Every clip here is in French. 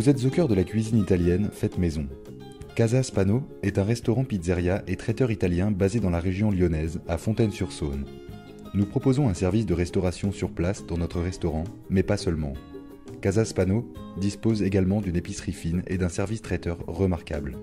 Vous êtes au cœur de la cuisine italienne faite maison. Casa Spano est un restaurant pizzeria et traiteur italien basé dans la région lyonnaise, à Fontaine-sur-Saône. Nous proposons un service de restauration sur place dans notre restaurant, mais pas seulement. Casa Spano dispose également d'une épicerie fine et d'un service traiteur remarquable.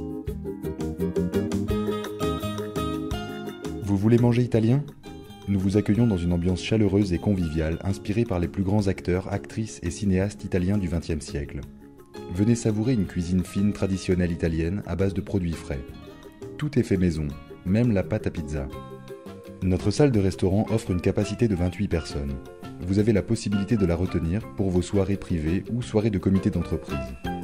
Vous voulez manger italien ? Nous vous accueillons dans une ambiance chaleureuse et conviviale, inspirée par les plus grands acteurs, actrices et cinéastes italiens du XXe siècle. Venez savourer une cuisine fine traditionnelle italienne à base de produits frais. Tout est fait maison, même la pâte à pizza. Notre salle de restaurant offre une capacité de 28 personnes. Vous avez la possibilité de la retenir pour vos soirées privées ou soirées de comité d'entreprise.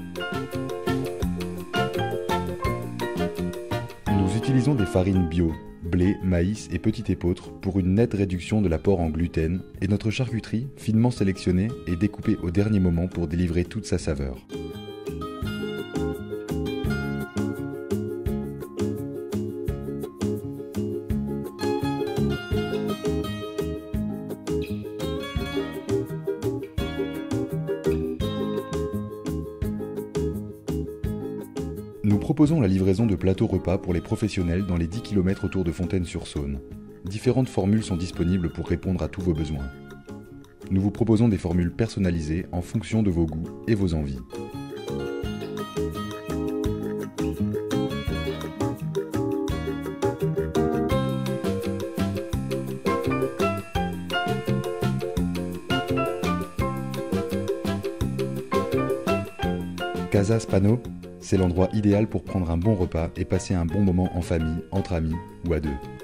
Nous utilisons des farines bio, blé, maïs et petit épeautre pour une nette réduction de l'apport en gluten et notre charcuterie, finement sélectionnée et découpée au dernier moment pour délivrer toute sa saveur. Nous proposons la livraison de plateaux repas pour les professionnels dans les 10 km autour de Fontaine-sur-Saône. Différentes formules sont disponibles pour répondre à tous vos besoins. Nous vous proposons des formules personnalisées en fonction de vos goûts et vos envies. Casa Spano, c'est l'endroit idéal pour prendre un bon repas et passer un bon moment en famille, entre amis ou à deux.